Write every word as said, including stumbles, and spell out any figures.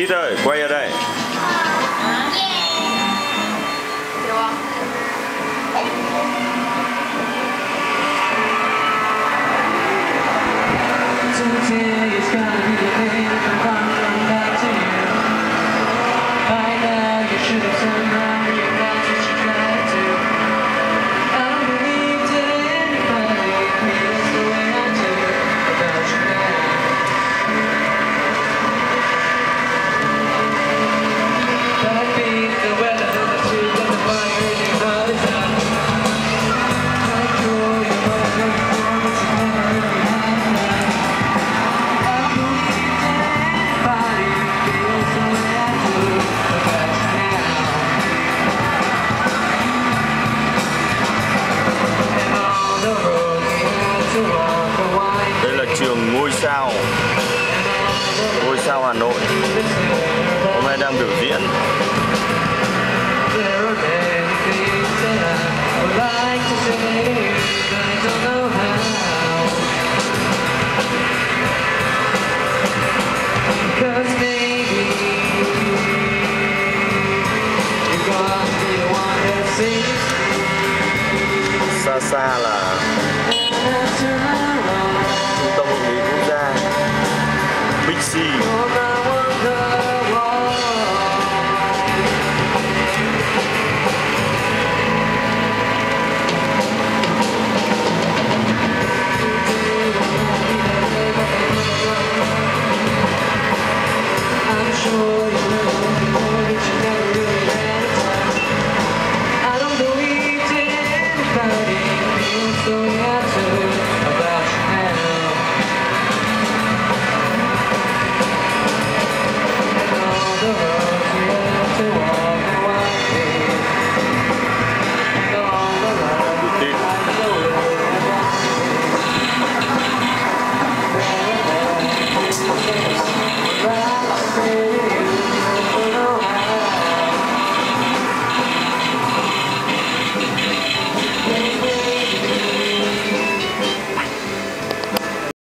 Tít ơi, quay ở đây. Đây là trường Ngôi Sao, Ngôi Sao Hà Nội. Hôm nay đang biểu diễn. Xa xa là Trung tâm Hội nghị Quốc gia Big C.